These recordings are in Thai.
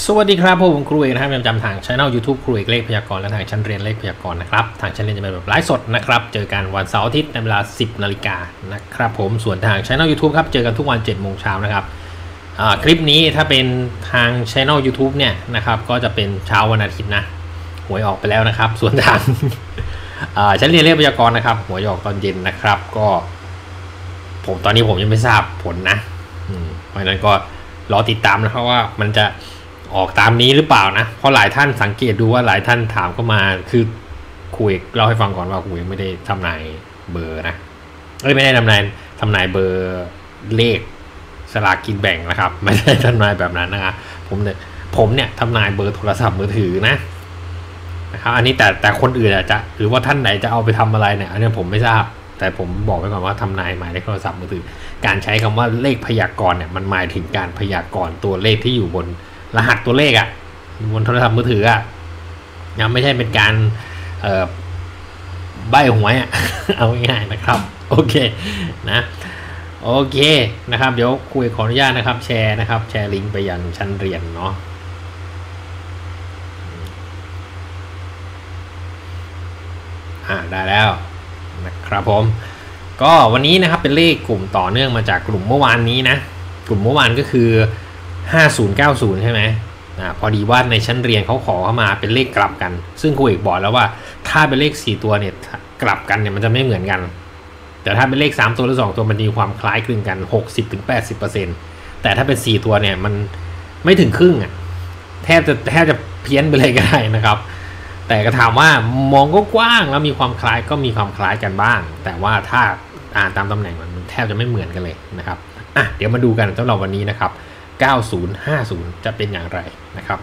สวัสดีครับผมครูเอกนะครับประจำทางช่อง YouTube ครูเอกเลขพยากรณ์และทางชั้นเรียนเลขพยากรณ์นะครับทางชั้นเรียนจะเป็นแบบไลฟ์สดนะครับเจอกันวันเสาร์อาทิตย์ในเวลา 10 นาฬิกานะครับผมส่วนทางช่อง YouTube ครับเจอกันทุกวัน 7 โมงเช้านะครับคลิปนี้ถ้าเป็นทางช่อง YouTube เนี่ยนะครับก็จะเป็นเช้าวันอาทิตย์นะหวยออกไปแล้วนะครับส่วนทางชั้นเรียนเลขพยากรณ์นะครับหวยออกตอนเย็นนะครับก็ตอนนี้ผมยังไม่ทราบผลนะเพราะฉะนั้นก็รอติดตามนะครับว่ามันจะออกตามนี้หรือเปล่านะเพราะหลายท่านสังเกตดูว่าหลายท่านถามเข้ามาคือคุยเล่าให้ฟังก่อนว่าคุยไม่ได้ทำนายเบอร์นะไม่ได้ทำนายเบอร์เลขสลากกินแบ่งนะครับไม่ได้ทำนายแบบนั้นนะครับผมเนี่ยทำนายเบอร์โทรศัพท์มือถือนะครับอันนี้แต่คนอื่นอาจจะหรือว่าท่านไหนจะเอาไปทำอะไรเนี่ยอันนี้ผมไม่ทราบแต่ผมบอกไว้ก่อนว่าทำนายหมายเลขโทรศัพท์มือถือการใช้คำว่าเลขพยากรณ์เนี่ยมันหมายถึงการพยากรณ์ตัวเลขที่อยู่บนรหัสตัวเลขบนโทรศัพท์มือถือยังไม่ใช่เป็นการใบ้หวยเอาง่ายๆนะครับโอเคนะโอเคนะครับเดี๋ยวคุยขออนุญาตนะครับแชร์นะครับแชร์ลิงก์ไปยังชั้นเรียนเนาะได้แล้วนะครับผมก็วันนี้นะครับเป็นเลขกลุ่มต่อเนื่องมาจากกลุ่มเมื่อวานนี้นะกลุ่มเมื่อวานก็คือ5090ใช่ไหมพอดีว่าในชั้นเรียนเขาขอเข้ามาเป็นเลขกลับกันซึ่งครูเอกบอกแล้วว่าถ้าเป็นเลข4ตัวเนี่ยกลับกันเนี่ยมันจะไม่เหมือนกันแต่ถ้าเป็นเลข3ตัวหรือ2ตัวมันมีความคล้ายคลึงกัน 60-80% แต่ถ้าเป็น4ตัวเนี่ยมันไม่ถึงครึ่งแทบจะเพี้ยนไปเลยก็ได้นะครับแต่ก็ถามว่ามองก็กว้างแล้วมีความคล้ายก็มีความคล้ายกันบ้างแต่ว่าถ้าอ่านตามตำแหน่งมันแทบจะไม่เหมือนกันเลยนะครับเดี๋ยวมาดูกันสำหรับวันนี้นะครับ9050จะเป็นอย่างไรนะครับ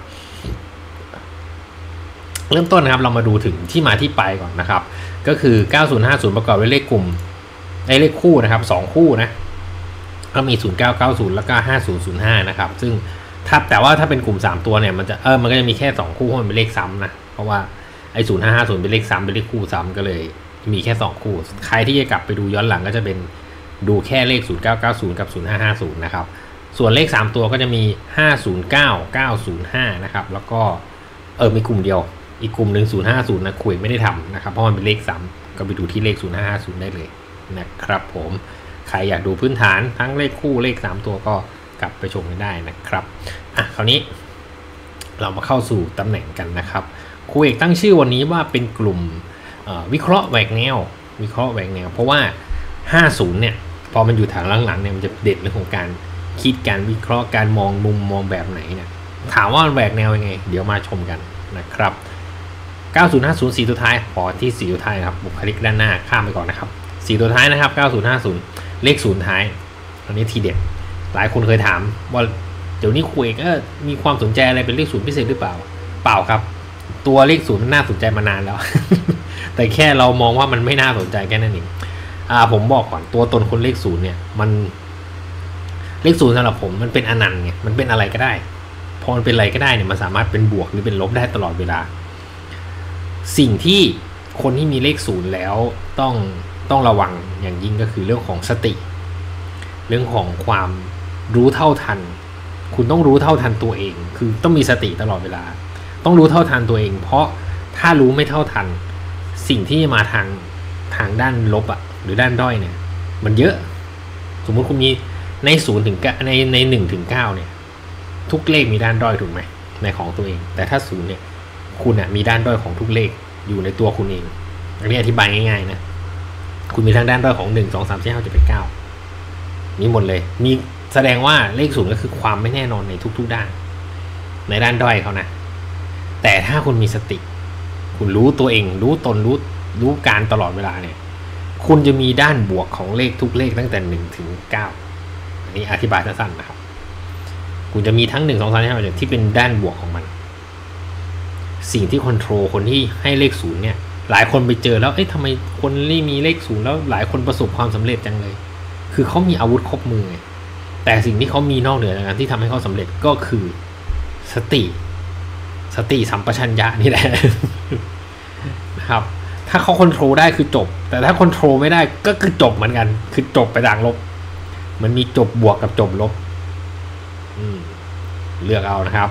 เริ่มต้นนะครับเรามาดูถึงที่มาที่ไปก่อนนะครับก็คือ9050ประกอบด้วยเลขกลุ่มเลขคู่นะครับ2คู่นะก็มี0990แล้วก็5005นะครับซึ่งแต่ว่าถ้าเป็นกลุ่ม3ตัวเนี่ยมันก็จะมีแค่2คู่เพราะมันเป็นเลขซ้ำนะเพราะว่าไอ้0550เป็นเลขซ้ำเป็นเลขคู่ซ้ำก็เลยมีแค่2คู่ใครที่จะกลับไปดูย้อนหลังก็จะเป็นดูแค่เลข0990กับ0550นะครับส่วนเลข3ตัวก็จะมี509 905นะครับแล้วก็มีกลุ่มเดียวอีกกลุ่มหนึ่ง050นะคุยไม่ได้ทำนะครับเพราะมันเป็นเลข3ก็ไปดูที่เลข0550ได้เลยนะครับผมใครอยากดูพื้นฐานทั้งเลขคู่เลข3ตัวก็กลับไปชมกันได้นะครับคราวนี้เรามาเข้าสู่ตำแหน่งกันนะครับครูเอกตั้งชื่อวันนี้ว่าเป็นกลุ่มวิเคราะห์แหวกแนวเพราะว่า50เนี่ยพอมันอยู่ทางหลังๆเนี่ยมันจะเด่นเรื่องของการคิดการวิเคราะห์การมองมุมมองแบบไหนเนี่ยถามว่าแหวกแนวยังไงเดี๋ยวมาชมกันนะครับ9050 4ตัวท้ายขอที่4ตัวท้ายครับบุคลิกด้านหน้าข้ามไปก่อนนะครับ4ตัวท้ายนะครับ9050เลข0ท้ายอันนี้ทีเด็ดหลายคนเคยถามว่าเดี๋ยวนี้ครูเอกมีความสนใจอะไรเป็นเลข0พิเศษหรือเปล่าครับตัวเลข0มันน่าสนใจมานานแล้ว แต่แค่เรามองว่ามันไม่น่าสนใจแค่นั้นเองผมบอกก่อนตัวตนคนเลข0เนี่ยมันเลข0สำหรับผมมันเป็นอนันต์ไงมันเป็นอะไรก็ได้พอมันเป็นอะไรก็ได้เนี่ยมันสามารถเป็นบวกหรือเป็นลบได้ตลอดเวลาสิ่งที่คนที่มีเลข0แล้วต้องระวังอย่างยิ่งก็คือเรื่องของสติเรื่องของความรู้เท่าทันคุณต้องรู้เท่าทันตัวเองคือต้องมีสติตลอดเวลาต้องรู้เท่าทันตัวเองเพราะถ้ารู้ไม่เท่าทันสิ่งที่มาทางด้านลบหรือด้านด้อยเนี่ยมันเยอะสมมุติคุณมีใน0ถึงใน1ถึง9เนี่ยทุกเลขมีด้านด้อยถูกไหมในของตัวเองแต่ถ้า0เนี่ยคุณมีด้านด้อยของทุกเลขอยู่ในตัวคุณเองอันนี้อธิบายง่ายๆนะคุณมีทั้งด้านด้อยของ1 2 3 4 5 7 8 9มีหมดเลยมีแสดงว่าเลข0ก็คือความไม่แน่นอนในทุกๆด้านในด้านด้อยเขานะแต่ถ้าคุณมีสติคุณรู้ตัวเองรู้ตนรู้การตลอดเวลาเนี่ยคุณจะมีด้านบวกของเลขทุกเลขตั้งแต่1ถึง9อันนี้อธิบายสั้นๆนะครับคุณจะมีทั้ง1 2 3 4 5ที่เป็นด้านบวกของมันสิ่งที่คอนโทรลคนที่ให้เลข0เนี่ยหลายคนไปเจอแล้วทำไมคนที่มีเลข0แล้วหลายคนประสบความสำเร็จจังเลยคือเขามีอาวุธครบมือไงแต่สิ่งที่เขามีนอกเหนือจากนั้นที่ทำให้เขาสำเร็จก็คือสติสัมปชัญญะนี่แหละ นะครับถ้าเขาคอนโทรลได้คือจบแต่ถ้าคอนโทรลไม่ได้ก็คือจบเหมือนกันคือจบไปทางลบมันมีจบบวกกับจบลบเลือกเอานะครับ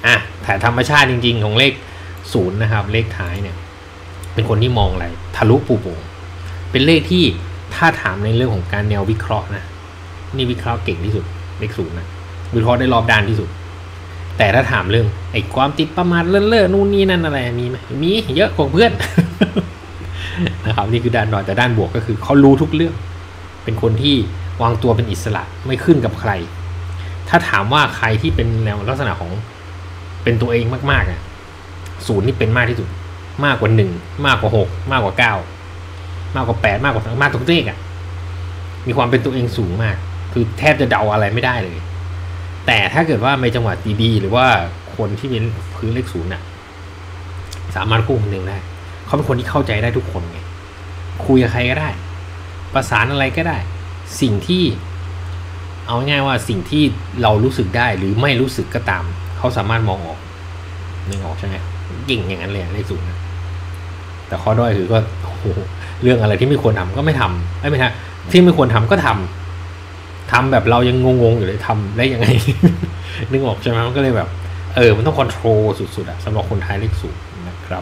แต่ธรรมชาติจริงๆของเลข0นะครับเลขท้ายเนี่ยเป็นคนที่มองอะไรทะลุปูโป่งเป็นเลขที่ถ้าถามในเรื่องของการแนววิเคราะห์นะนี่วิเคราะห์เก่งที่สุดเลข0นะวิเคราะห์ได้รอบด้านที่สุดแต่ถ้าถามเรื่องไอ้ความติดประมาทเลื่อนนู่นนี่นั่นอะไรมีไหมมีเยอะกว่าเพื่อน นะครับนี่คือด้านด้อยแต่ด้านบวกก็คือเขารู้ทุกเรื่องเป็นคนที่วางตัวเป็นอิสระไม่ขึ้นกับใครถ้าถามว่าใครที่เป็นแนวลักษณะของเป็นตัวเองมากๆ0นี่เป็นมากที่สุดมากกว่า1มากกว่า6มากกว่า9มากกว่า8มากกว่ามากทุกเลขมีความเป็นตัวเองสูงมากคือแทบจะเดาอะไรไม่ได้เลยแต่ถ้าเกิดว่าในจังหวะดีๆหรือว่าคนที่เป็นพื้นเลข0สามารถคู่คนหนึ่งได้เขาเป็นคนที่เข้าใจได้ทุกคนไงคุยกับใครก็ได้ประสานอะไรก็ได้สิ่งที่เอาง่ายว่าสิ่งที่เรารู้สึกได้หรือไม่รู้สึกก็ตามเขาสามารถมองออกนึกออกใช่ไหมยิ่งอย่างนั้นเลยเลข0นะแต่ข้อด้อยคือก็เรื่องอะไรที่ไม่ควรทำก็ไม่ทำไม่ใช่ที่ไม่ควรทำก็ทำแบบเรายังงงๆอยู่เลยทำได้ยังไง นึกออกใช่ไหมมันก็เลยแบบมันต้องคอนโทรลสุดๆสำหรับคนไทยเลข0นะครับ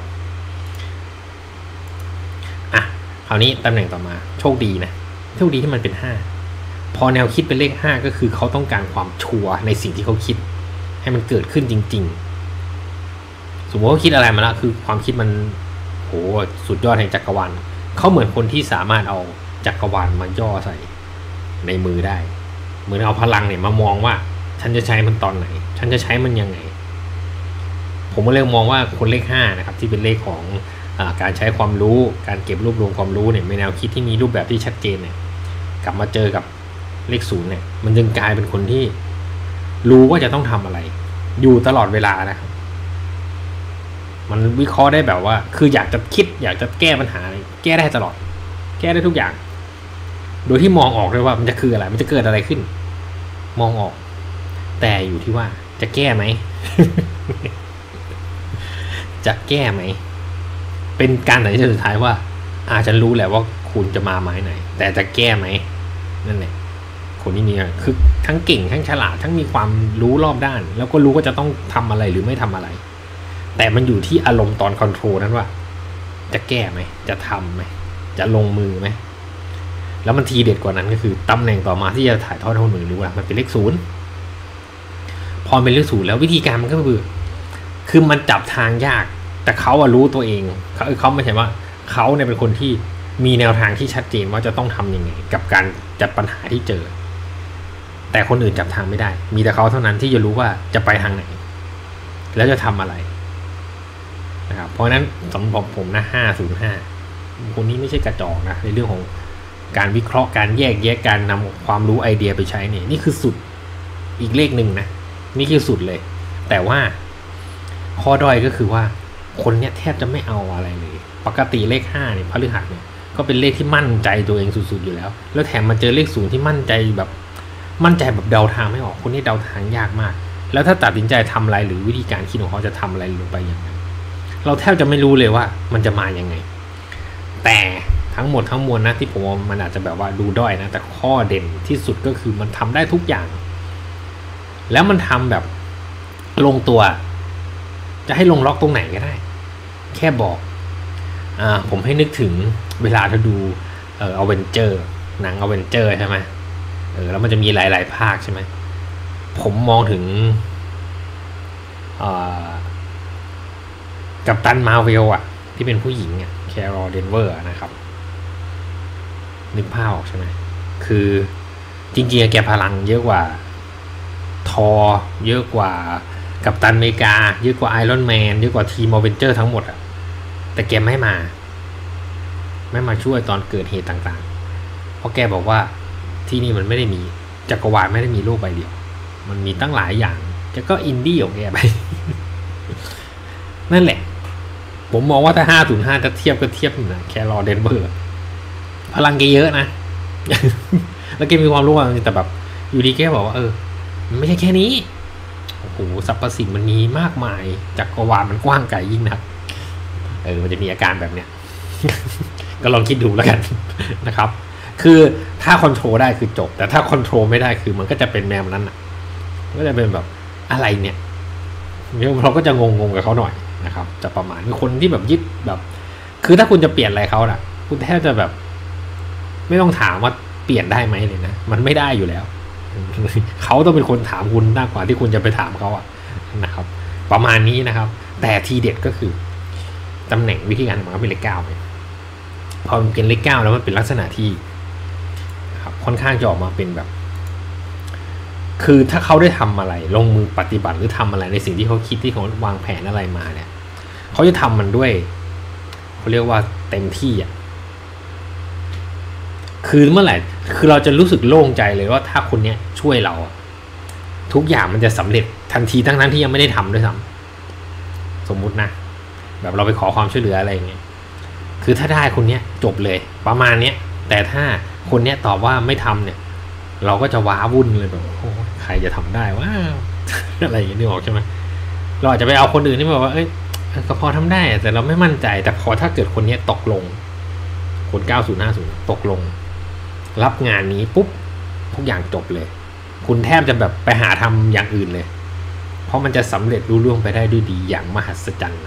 คราวนี้ตำแหน่งต่อมาโชคดีนะโชคดีที่มันเป็น5พอแนวคิดเป็นเลข5ก็คือเขาต้องการความชัวร์ในสิ่งที่เขาคิดให้มันเกิดขึ้นจริงๆสมมติว่าคิดอะไรมาแล้วคือความคิดมันโหสุดยอดแห่งจักรวาลเขาเหมือนคนที่สามารถเอาจักรวาลมาย่อใส่ในมือได้เหมือนเอาพลังเนี่ยมามองว่าฉันจะใช้มันตอนไหนฉันจะใช้มันยังไงผมก็เลยมองว่าคนเลข5นะครับที่เป็นเลขของการใช้ความรู้การเก็บรวบรวมความรู้เนี่ยเป็นแนวคิดที่มีรูปแบบที่ชัดเจนเนี่ยกลับมาเจอกับเลข0เนี่ยมันจึงกลายเป็นคนที่รู้ว่าจะต้องทำอะไรอยู่ตลอดเวลานะครับมันวิเคราะห์ได้แบบว่าคืออยากจะคิดอยากจะแก้ปัญหาแก้ได้ตลอดแก้ได้ทุกอย่างโดยที่มองออกเลยว่ามันจะคืออะไรมันจะเกิดอะไรขึ้นมองออกแต่อยู่ที่ว่าจะแก้ไหม จะแก้ไหมเป็นการตัดสินใจสุดท้ายว่าอาจจะรู้แหละว่าคุณจะมาไม้ไหนแต่จะแก้ไหมนั่นแหละคนที่มีคือทั้งเก่งทั้งฉลาดทั้งมีความรู้รอบด้านแล้วก็รู้ว่าจะต้องทำอะไรหรือไม่ทำอะไรแต่มันอยู่ที่อารมณ์ตอนคอนโทรลนั้นว่าจะแก้ไหมจะทำไหมจะลงมือไหมแล้วมันทีเด็ดกว่านั้นก็คือตำแหน่งต่อมาที่จะถ่ายทอดให้คนอื่นรู้ว่ามันเป็นเลข0พอเป็นเลข0แล้ววิธีการมันก็คือมันจับทางยากแต่เขารู้ตัวเองเขาไม่ใช่ว่าเขาเนี่ยเป็นคนที่มีแนวทางที่ชัดเจนว่าจะต้องทำยังไงกับการจัดปัญหาที่เจอแต่คนอื่นจับทางไม่ได้มีแต่เขาเท่านั้นที่จะรู้ว่าจะไปทางไหนแล้วจะทำอะไรนะครับเพราะฉะนั้นสำหรับผมนะ505คนนี้ไม่ใช่กระจอกนะในเรื่องของการวิเคราะห์การแยกแยะการนำความรู้ไอเดียไปใช้เนี่ยนี่คือสุดอีกเลขหนึ่งนะนี่คือสุดเลยแต่ว่าข้อด้อยก็คือว่าคนเนี้ยแทบจะไม่เอาอะไรเลยปกติเลข5เนี่ยพฤหัสเนี่ยก็เป็นเลขที่มั่นใจตัวเองสุดๆอยู่แล้วแล้วแถมมาเจอเลข0ที่มั่นใจแบบเดาทางไม่ออกคนนี้เดาทางยากมากแล้วถ้าตัดสินใจทำอะไรหรือวิธีการคิดของเขาจะทำอะไรลงไปอย่างไรเราแทบจะไม่รู้เลยว่ามันจะมาอย่างไงแต่ทั้งหมดทั้งมวลนะที่ผมมันอาจจะแบบว่าดูด้อยนะแต่ข้อเด่นที่สุดก็คือมันทำได้ทุกอย่างแล้วมันทำแบบลงตัวจะให้ลงล็อกตรงไหนก็ได้แค่บอกผมให้นึกถึงเวลาเราดูอเวนเจอร์หนังอเวนเจอร์ใช่ไหมแล้วมันจะมีหลายๆภาคใช่ไหมผมมองถึงกัปตันมาร์เวลที่เป็นผู้หญิงแคโรลเดนเวอร์นะครับนึกภาพออกใช่ไหมคือจริงๆแกพลังเยอะกว่าทอเยอะกว่ากัปตันอเมริกาเยอะกว่าไอรอนแมนเยอะกว่าทีมอเวนเจอร์ทั้งหมดแต่แกไม่มาช่วยตอนเกิดเหตุต่างๆเพราะแกบอกว่าที่นี่มันไม่ได้มีจักรวาลไม่ได้มีโลกใบเดียวมันมีตั้งหลายอย่างแกก็อินดี้ของแกไป นั่นแหละผมมองว่าถ้า505จะเทียบก็เทียบนะแคโรลเดนเวอร์พลังแกเยอะนะ แล้วแกมีความรู้แต่แบบอยู่ดีแกบอกว่ามันไม่ใช่แค่นี้โอ้โหสรรพสิ่งมันมีมากมายจักรวาลมันกว้างไกลยิ่งนักมันจะมีอาการแบบเนี้ย ก็ลองคิดดูแล้วกัน นะครับคือถ้าคอนโทรลได้คือจบแต่ถ้าคอนโทรลไม่ได้คือมันก็จะเป็นแนวนั้นก็จะเป็นแบบอะไรเนี่ยโหเราก็จะงงกับเขาหน่อยนะครับจะประมาณมีคนที่แบบยึดแบบคือถ้าคุณจะเปลี่ยนอะไรเขาน่ะคุณแทบจะแบบไม่ต้องถามว่าเปลี่ยนได้ไหมเลยนะมันไม่ได้อยู่แล้วเขาต้องเป็นคนถามคุณมากกว่าที่คุณจะไปถามเขาอะนะครับประมาณนี้นะครับแต่ทีเด็ดก็คือตำแหน่งวิธีการทำงานเป็นเลขเก้าไหมพอมันเป็นเลขเก้าแล้วมันเป็นลักษณะที่ครับค่อนข้างจะออกมาเป็นแบบคือถ้าเขาได้ทำอะไรลงมือปฏิบัติหรือทำอะไรในสิ่งที่เขาคิดที่เขาวางแผนอะไรมาเนี่ยเขาจะทำมันด้วยเขาเรียกว่าเต็มที่อ่ะคือเมื่อไหร่คือเราจะรู้สึกโล่งใจเลยว่าถ้าคนเนี้ยช่วยเราทุกอย่างมันจะสำเร็จทันทีทั้งที่ยังไม่ได้ทำด้วยซ้ำสมมุตินะแบบเราไปขอความช่วยเหลืออะไรอย่างเงี้ยคือถ้าได้คนเนี้ยจบเลยประมาณเนี้ยแต่ถ้าคนเนี้ยตอบว่าไม่ทำเนี่ยเราก็จะว้าวุ่นเลยแบบโอ้ใครจะทำได้วะอะไรอย่างเงี้ยนึกออกใช่ไหมเราอาจจะไปเอาคนอื่นที่แบบว่าเอ้ยก็พอทำได้แต่เราไม่มั่นใจแต่พอถ้าเกิดคนนี้ตกลงคน9050ตกลงรับงานนี้ปุ๊บทุกอย่างจบเลยคุณแทบจะแบบไปหาทำอย่างอื่นเลยเพราะมันจะสำเร็จรุ่ล่วงไปได้ด้วยดีอย่างมหัศจรรย์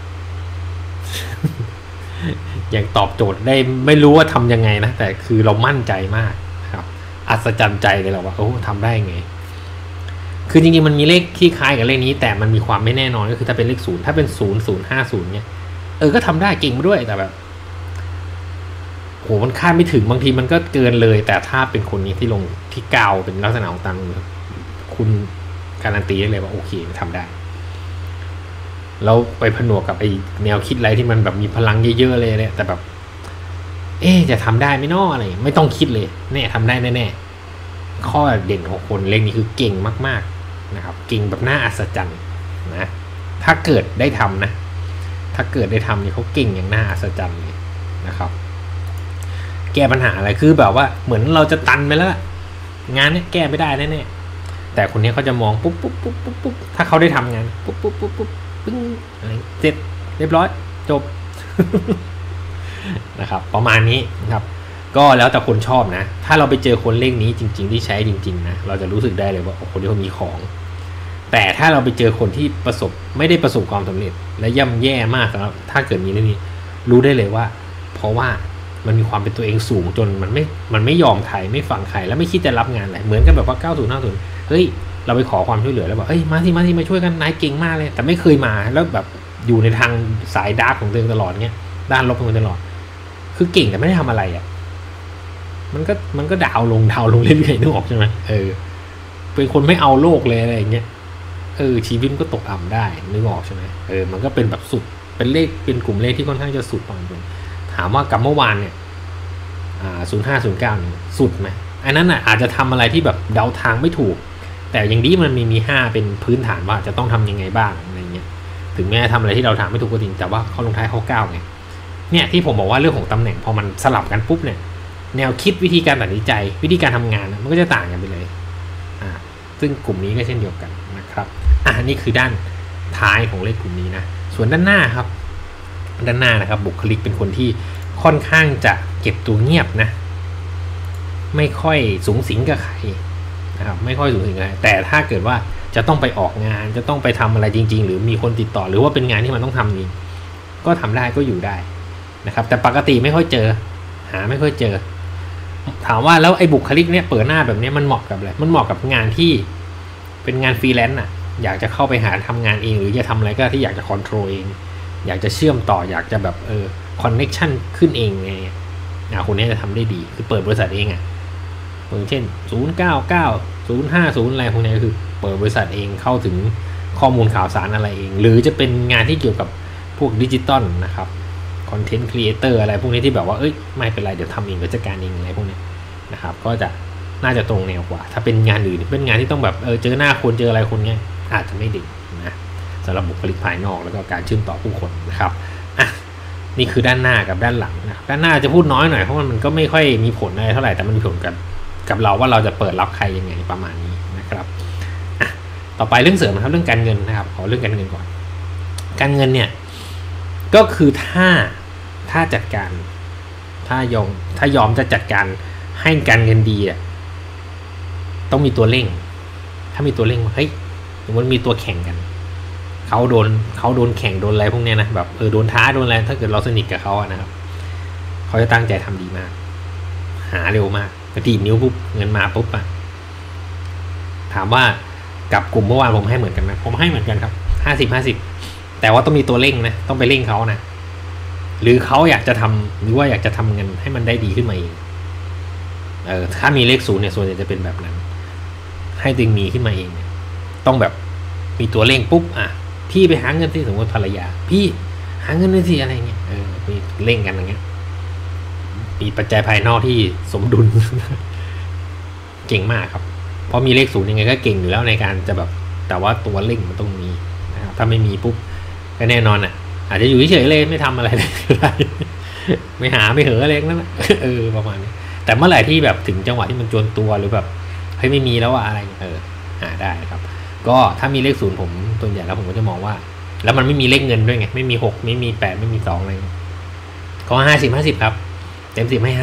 อย่างตอบโจทย์ได้ไม่รู้ว่าทำยังไงนะแต่คือเรามั่นใจมากครับอัศจรรย์ใจเลยเราว่าโอ้ทำได้ไงคือจริงๆมันมีเลขที่คล้ายกับเลขนี้แต่มันมีความไม่แน่นอนก็คือถ้าเป็นเลข0ถ้าเป็น0050เนี่ยก็ทำได้เก่งมาด้วยแต่แบบโหมันคาดไม่ถึงบางทีมันก็เกินเลยแต่ถ้าเป็นคนนี้ที่ลงที่กาวเป็นลักษณะของตังคุณการันตีได้เลยว่าโอเคทำได้แล้วไปผนวกกับไอแนวคิดอะไรที่มันแบบมีพลังเยอะๆเลยเนี่ยแต่แบบจะทำได้ไม่นออะไรไม่ต้องคิดเลยเนี่ยทำได้แน่ๆข้อเด่นของคนเลขนี้คือเก่งมากๆนะครับเก่งแบบน่าอัศจรรย์นะถ้าเกิดได้ทำนะถ้าเกิดได้ทำเนี่ยเขาเก่งอย่างน่าอัศจรรย์เลยนะครับแก้ปัญหาอะไรคือแบบว่าเหมือนเราจะตันไปแล้วงานนี้แก้ไม่ได้แน่ๆแต่คนนี้เขาจะมองปุ๊บถ้าเขาได้ทำงานปุ๊บปึ้งอะไรเสร็จเรียบร้อยจบ นะครับประมาณนี้นะครับก็แล้วแต่คนชอบนะถ้าเราไปเจอคนเลขนี้จริงๆที่ใช้จริงๆนะเราจะรู้สึกได้เลยว่าคนที่เขามีของแต่ถ้าเราไปเจอคนที่ไม่ได้ประสบความสำเร็จและย่ำแย่มากครับถ้าเกิดมีเรื่องนี้รู้ได้เลยว่าเพราะว่ามันมีความเป็นตัวเองสูงจนมันไม่ยอมใครไม่ฟังใครแล้วไม่คิดจะรับงานอะไรเหมือนกันแบบว่า9050เฮ้ยเราไปขอความช่วยเหลือแล้วบอกมาที่มาช่วยกันนายเก่งมากเลยแต่ไม่เคยมาแล้วแบบอยู่ในทางสายดาร์กของตัวเองตลอดเงี้ยด้านลบของตัวเองตลอดคือเก่งแต่ไม่ได้ทำอะไรมันก็ดาวลงเรื่อยๆนึกออกใช่ไหมเป็นคนไม่เอาโลกเลยอะไรอย่างเงี้ยชีวิตก็ตกต่ำได้นึกออกใช่ไหมมันก็เป็นแบบสุดเป็นเลขเป็นกลุ่มเลขที่ค่อนข้างจะสุดบางคนถามว่ากับเมื่อวานเนี่ย0509เนี่ยสุดไหมอันนั้นอาจจะทำอะไรที่แบบเดาทางไม่ถูกแต่อย่างนี้มันมี5เป็นพื้นฐานว่าจะต้องทำยังไงบ้างอะไรเงี้ยถึงแม้ทำอะไรที่เราทางไม่ถูกก็จริงแต่ว่าเขาลงท้ายเขา9ไงเนี่ยที่ผมบอกว่าเรื่องของตำแหน่งพอมันสลับกันปุ๊บเนี่ยแนวคิดวิธีการตัดสินใจวิธีการทำงานมันก็จะต่างกันไปเลยซึ่งกลุ่มนี้ก็เช่นเดียวกันนะครับนี่คือด้านท้ายของเลขกลุ่มนี้นะส่วนด้านหน้าครับด้านหน้านะครับบุคลิกเป็นคนที่ค่อนข้างจะเก็บตัวเงียบนะไม่ค่อยสูงสิงกับใครนะครับไม่ค่อยสูงสิงกับใครแต่ถ้าเกิดว่าจะต้องไปออกงานจะต้องไปทำอะไรจริงๆหรือมีคนติดต่อหรือว่าเป็นงานที่มันต้องทำจริงก็ทำได้ก็อยู่ได้นะครับแต่ปกติไม่ค่อยเจอหาไม่ค่อยเจอถามว่าแล้วไอ้บุคลิกเนี่ยเปิดหน้าแบบนี้มันเหมาะกับอะไรมันเหมาะกับงานที่เป็นงานฟรีแลนซ์อยากจะเข้าไปหาทำงานเองหรือจะทำอะไรก็ที่อยากจะคอนโทรลเองอยากจะเชื่อมต่ออยากจะแบบคอนเนคชั่นขึ้นเองไงคนนี้จะทำได้ดีคือเปิดบริษัทเองอย่างเช่น099 050อะไรพวกนี้ก็คือเปิดบริษัทเองเข้าถึงข้อมูลข่าวสารอะไรเองหรือจะเป็นงานที่เกี่ยวกับพวกดิจิตอลนะครับคอนเทนต์ครีเอเตอร์อะไรพวกนี้ที่แบบว่าไม่เป็นไรเดี๋ยวทำเองเดี๋ยวจัดการเองอะไรพวกนี้นะครับก็จะน่าจะตรงแนวกว่าถ้าเป็นงานอื่นเป็นงานที่ต้องแบบเจอหน้าคนเจออะไรคนเนี้ยอาจจะไม่ดีนะสำหรับบุคลิกภายนอกแล้วก็การเชื่อมต่อผู้คนนะครับนี่คือด้านหน้ากับด้านหลังนะด้านหน้าจะพูดน้อยหน่อยเพราะมันก็ไม่ค่อยมีผลอะไรเท่าไหร่แต่มันมีผลกับเราว่าเราจะเปิดรับใครยังไงประมาณนี้นะครับต่อไปเรื่องเสริมนะครับเรื่องการเงินนะครับขอเรื่องการเงินก่อนการเงินเนี่ยก็คือถ้าจัดการถ้ายอมจะจัดการให้การเงินดีต้องมีตัวเร่งถ้ามีตัวเร่งเฮ้ยมันมีตัวแข่งกันเขาโดนแข่งโดนอะไรพวกเนี้ยนะแบบโดนท้าโดนอะไรถ้าเกิดเราสนิทกับเขาอะนะครับเขาจะตั้งใจทำดีมากหาเร็วมากกระดิ่งนิ้วปุ๊บเงินมาปุ๊บอะถามว่ากับกลุ่มเมื่อวานผมให้เหมือนกันไหมผมให้เหมือนกันครับ50-50แต่ว่าต้องมีตัวเร่งนะต้องไปเร่งเขานะหรือเขาอยากจะทำหรือว่าอยากจะทำเงินให้มันได้ดีขึ้นมาเองถ้ามีเลข0เนี่ยส่วนใหญ่จะเป็นแบบนั้นให้ตัวเองมีขึ้นมาเองเนี่ยต้องแบบมีตัวเร่งปุ๊บพี่ไปหาเงินที่สมมติภรรยาพี่หาเงินได้สิอะไรเงี้ยมีเร่งกันอย่างเงี้ยมีปัจจัยภายนอกที่สมดุล เก่งมากครับเพราะมีเลข0ยังไงก็เก่งอยู่แล้วในการจะแบบแต่ว่าตัวเร่งมันต้องมีนะครับถ้าไม่มีปุ๊บก็แน่นอนอาจจะอยู่เฉยๆเลยไม่ทำอะไรเลยก็ได้ไม่หาไม่เหออะไรนั่นแหละประมาณนี้แต่เมื่อไหร่ที่แบบถึงจังหวะที่มันจวนตัวหรือแบบเฮ้ยไม่มีแล้วอะไรหาได้ครับก็ถ้ามีเลข0ผมตัวใหญ่แล้วผมก็จะมองว่าแล้วมันไม่มีเลขเงินด้วยไงไม่มี6ไม่มี8ไม่มี2อะไรก็50-50ครับเต็ม10ให้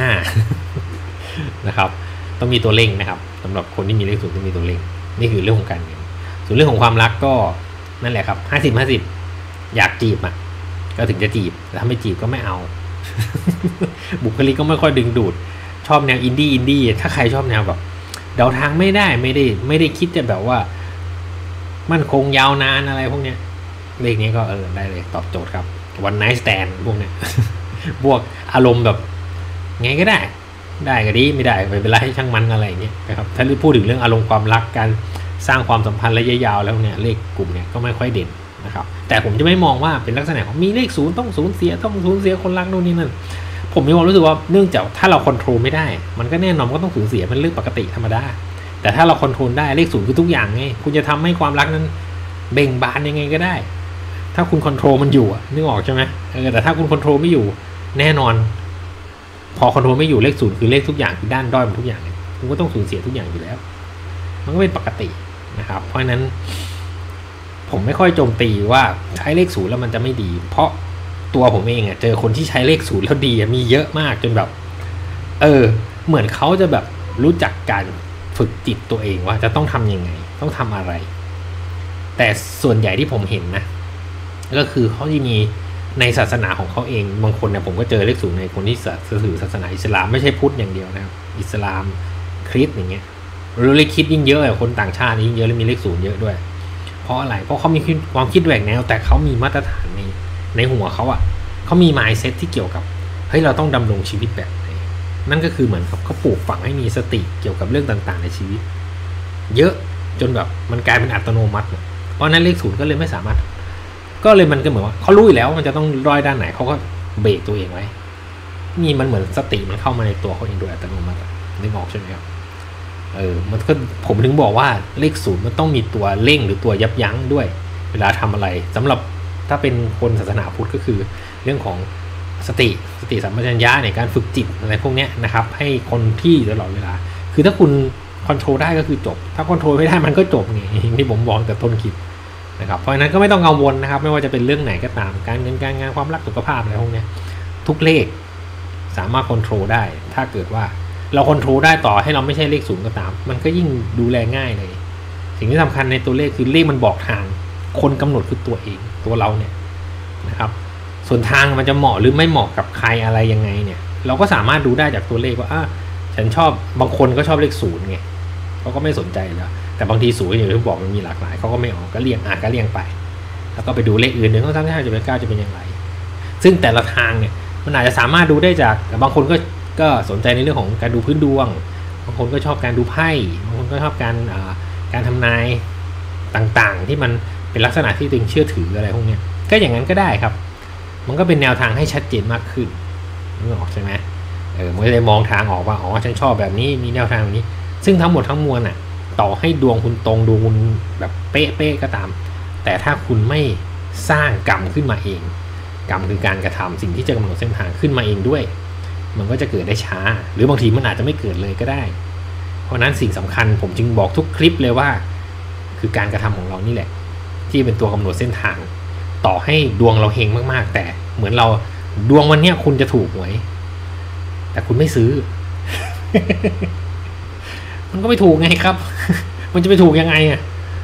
5นะครับต้องมีตัวเร่งนะครับสำหรับคนที่มีเลข0ต้องมีตัวเร่งนี่คือเรื่องของการเงินส่วนเรื่องของความรักก็นั่นแหละครับ50-50อยากจีบก็ถึงจะจีบแต่ถ้าไม่จีบก็ไม่เอา บุคลิกก็ไม่ค่อยดึงดูดชอบแนวอินดี้ถ้าใครชอบแนวแบบเดาทางไม่ได้คิดจะแบบว่ามั่นคงยาวนานอะไรพวกเนี้ยเลขนี้ก็ได้เลยตอบโจทย์ครับวันไนท์สแตนพวกเนี้ย บวกอารมณ์แบบไงก็ได้ก็ดีไม่ได้ไม่เป็นไรให้ช่างมันอะไรอย่างเงี้ยนะครับถ้าพูดถึงเรื่องอารมณ์ความรักการสร้างความสัมพันธ์ระยะยาวแล้วเนี่ยเลขกลุ่มเนี่ยก็ไม่ค่อยเด่นนะครับแต่ผมจะไม่มองว่าเป็นลักษณะของมีเลข0ต้องสูญเสียคนรักโน่นนี่นั่นผมมีความรู้สึกว่าเนื่องจากถ้าเราควบคุมไม่ได้มันก็แน่นอนก็ต้องสูญเสียเป็นเรื่องปกติธรรมดาแต่ถ้าเราควบคุมได้เลข0คือทุกอย่างไงคุณจะทำให้ความรักนั้นเบ่งบานยังไงก็ได้ถ้าคุณควบคุมมันอยู่นึกออกใช่ไหมแต่ถ้าคุณควบคุมไม่อยู่แน่นอนพอควบคุมไม่อยู่เลข0คือเลขทุกอย่างคือด้านด้อยมันทุกอย่างคุณก็ต้องสูญเสียทุกอย่างอยู่แล้วมันก็เป็นปกตินะครับเพราะฉะนั้นผมไม่ค่อยโจมตีว่าใช้เลข0แล้วมันจะไม่ดีเพราะตัวผมเองเจอคนที่ใช้เลข0แล้วดีมีเยอะมากจนแบบเหมือนเขาจะแบบรู้จักการฝึกจิตตัวเองว่าจะต้องทำยังไงต้องทำอะไรแต่ส่วนใหญ่ที่ผมเห็นนะก็คือเขาจะมีในศาสนาของเขาเองบางคนเนี่ยผมก็เจอเลข0ในคนที่ถือศาสนาอิสลามไม่ใช่พุทธอย่างเดียวนะครับอิสลามคริสต์อย่างเงี้ยเลขคิดยิ่งเยอะคนต่างชาติยิ่งเยอะและมีเลข0เยอะด้วยเพราะอะไรเพราะเขามีความคิดแหวกแนวแต่เขามีมาตรฐานในหัวเขาเขามี mindset ที่เกี่ยวกับเฮ้ยเราต้องดำรงชีวิตแบบไหนนั่นก็คือเหมือนเขาปลูกฝังให้มีสติเกี่ยวกับเรื่องต่างๆในชีวิตเยอะจนแบบมันกลายเป็นอัตโนมัติเพราะนั้นเลข0ก็เลยไม่สามารถก็เลยมันก็เหมือนว่าเขารู้อยู่แล้วมันจะต้องร้อยด้านไหนเขาก็เบรกตัวเองไว้นี่มันเหมือนสติมันเข้ามาในตัวเขาเองโดยอัตโนมัตินึกออกใช่ไหมครับมันก็ผมถึงบอกว่าเลข0มันต้องมีตัวเร่งหรือตัวยับยั้งด้วยเวลาทำอะไรสำหรับถ้าเป็นคนศาสนาพุทธก็คือเรื่องของสติสัมปชัญญะในการฝึกจิตอะไรพวกนี้นะครับให้คนที่ตลอดเวลาคือถ้าคุณคอนโทรลได้ก็คือจบถ้าคอนโทรลไม่ได้มันก็จบไงที่ผมบอกแต่ต้นคลิปนะครับเพราะฉะนั้นก็ไม่ต้องกังวลนะครับไม่ว่าจะเป็นเรื่องไหนก็ตามการเงินการงานความรักสุขภาพอะไรพวกนี้ทุกเลขสามารถคอนโทรลได้ถ้าเกิดว่าเราคอนโทรลได้ต่อให้เราไม่ใช่เลข0ก็ตามมันก็ยิ่งดูแลง่ายเลยสิ่งที่สำคัญในตัวเลขคือเลขมันบอกทางคนกำหนดคือตัวเองตัวเราเนี่ยนะครับส่วนทางมันจะเหมาะหรือไม่เหมาะกับใครอะไรยังไงเนี่ยเราก็สามารถดูได้จากตัวเลขว่าฉันชอบบางคนก็ชอบเลข0ไงเขาก็ไม่สนใจแล้วแต่บางที0อย่างที่บอกมันมีหลากหลายเขาก็ไม่ออกก็เลี่ยงไปแล้วก็ไปดูเลขอื่นหนึ่งเขาทำให้จะเป็น9จะเป็นอย่างไรซึ่งแต่ละทางเนี่ยมันอาจจะสามารถดูได้จากบางคนก็สนใจในเรื่องของการดูพื้นดวงบางคนก็ชอบการดูไพ่บางคนก็ชอบการทำนายต่างๆที่มันเป็นลักษณะที่ตึงเชื่อถืออะไรพวกนี้ก็อย่างนั้นก็ได้ครับมันก็เป็นแนวทางให้ชัดเจนมากขึ้นนึกออกใช่ไหมมันจะได้มองทางออกว่าฉันชอบแบบนี้มีแนวทางแบบนี้ซึ่งทั้งหมดทั้งมวลต่อให้ดวงคุณตรงดวงคุณแบบเป๊ะก็ตามแต่ถ้าคุณไม่สร้างกรรมขึ้นมาเองกรรมคือการกระทำสิ่งที่จะกำหนดเส้นทางขึ้นมาเองด้วยมันก็จะเกิดได้ช้าหรือบางทีมันอาจจะไม่เกิดเลยก็ได้เพราะนั้นสิ่งสำคัญผมจึงบอกทุกคลิปเลยว่าคือการกระทำของเรานี่แหละที่เป็นตัวกำหนดเส้นทางต่อให้ดวงเราเฮงมากๆแต่เหมือนเราดวงวันนี้คุณจะถูกหวยแต่คุณไม่ซื้อ มันก็ไม่ถูกไงครับ มันจะไปถูกยังไง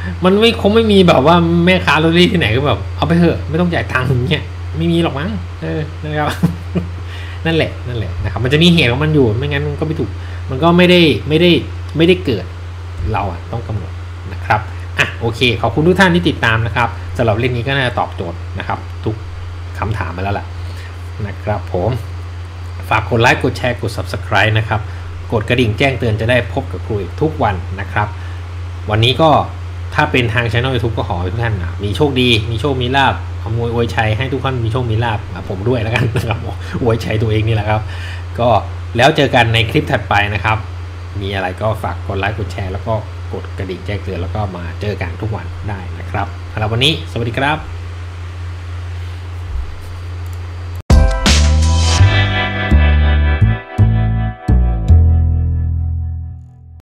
มันไม่คงไม่มีแบบว่าแม่ค้าลอตเตอรี่ที่ไหนก็แบบเอาไปเถอะไม่ต้องจ่ายตังค์อย่างเงี้ยไม่มีหรอกมั้งนะครับ นั่นแหละนะครับมันจะมีเหตุของมันอยู่ไม่งั้นมันก็ไม่ถูกมันก็ไม่ได้เกิดเราต้องกำหนดนะครับโอเคขอบคุณทุกท่านที่ติดตามนะครับสำหรับเรื่องนี้ก็น่าจะตอบโจทย์นะครับทุกคำถามมาแล้วล่ะนะครับผมฝากกดไลค์กดแชร์กด Subscribe นะครับกดกระดิ่งแจ้งเตือนจะได้พบกับครูอีกทุกวันนะครับวันนี้ก็ถ้าเป็นทาง Channel YouTube ก็ขอให้ทุกท่านมีโชคดีมีโชคมีลาภอวยชัยให้ทุกท่านมีโชคมีลาภผมด้วยแล้วกันนะครับอวยชัยตัวเองนี่แหละครับก็แล้วเจอกันในคลิปถัดไปนะครับมีอะไรก็ฝากกดไลค์กดแชร์แล้วก็กดกระดิ่งแจ้งเตือนแล้วก็มาเจอกันทุกวันได้นะครับสำหรับวันนี้สวัสดีครับ